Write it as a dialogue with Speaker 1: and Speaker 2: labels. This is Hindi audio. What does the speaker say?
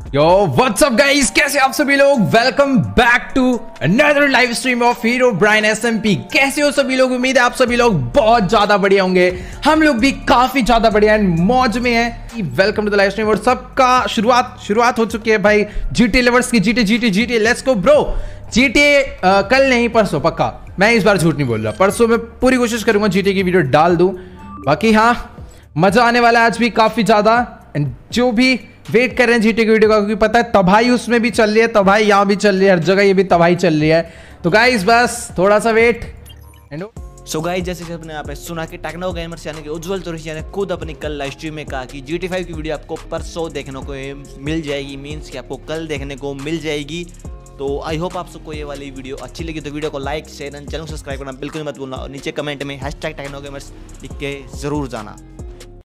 Speaker 1: यो व्हाट्स अप गाइस, कैसे आप सभी लोग। Welcome back to another live stream of Herobrine SMP. कैसे हो सभी लोग। उम्मीद है आप सभी लोग बहुत ज्यादा बढ़िया होंगे। हम लोग भी काफी ज्यादा बढ़िया एंड मौज में हैं। Welcome to the live stream. और सबका शुरुआत हो चुकी है भाई जीटी लवर्स की। GT let's go bro. GT कल नहीं परसों पक्का। मैं इस बार झूठ नहीं बोल रहा। परसों मैं पूरी कोशिश करूंगा जीटी की वीडियो डाल दूं। बाकी हाँ, मजा आने वाला है आज भी काफी ज्यादा। एंड जो भी वेट कर रहे हैं जीटी की वीडियो का, क्योंकि पता है तबाही उसमें भी चल रही है, तबाही यहाँ भी चल रही है, हर जगह ये भी तबाही चल रही है। तो गाइस बस थोड़ा सा वेट।
Speaker 2: सो गाइस, जैसे कि आपने यहाँ पे सुना कि टेक्नो गेमर्स यानी कि उज्जवल चौरसिया ने खुद अपनी कल लाइव स्ट्रीम में कहा कि GTA 5 की वीडियो आपको परसों देखने को मिल जाएगी। मीन्स कि आपको कल देखने को मिल जाएगी। तो आई होप आप सबको ये वाली वीडियो अच्छी लगी। तो वीडियो को like share and channel subscribe करना बिल्कुल मत भूलना। और नीचे कमेंट में #टेक्नो गेमर्स लिख के जरूर जाना।